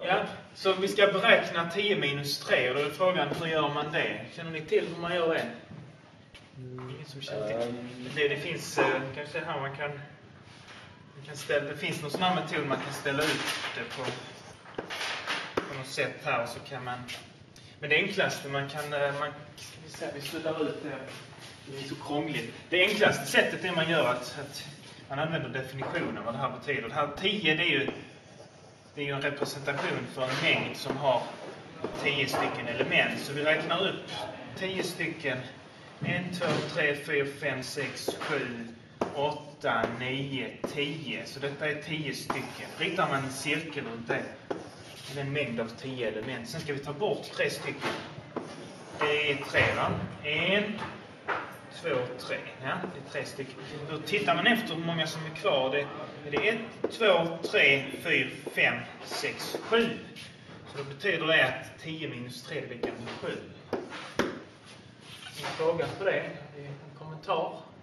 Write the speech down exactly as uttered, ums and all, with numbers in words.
Ja, så vi ska beräkna tio minus tre och då är frågan, hur gör man det? Känner ni till hur man gör det? Ingen som känner till. Det, det finns kanske här man kan, man kan ställa, det finns någon sån här metod man kan ställa ut det på, på något sätt här och så kan man, men det enklaste man kan, man, ska vi se, vi ställer ut det, det är så krångligt. Det enklaste sättet är man gör att, att man använder definitionen vad det här betyder. Det här tio det är ju Det är ju en representation för en mängd som har tio stycken element. Så vi räknar upp tio stycken. ett, två, tre, fyra, fem, sex, sju, åtta, nio, tio. Så detta är tio stycken. Ritar man en cirkel runt det. Det är en mängd av tio element. Sen ska vi ta bort tre stycken. Det är tre, va? En, två, tre. Ja, det är tre stycken. Då tittar man efter hur många som är kvar. Det, det är ett, två, tre, fyra, fem, sex, sju. Så då betyder det att tio minus tre blir lika med sju. En fråga på det? En kommentar?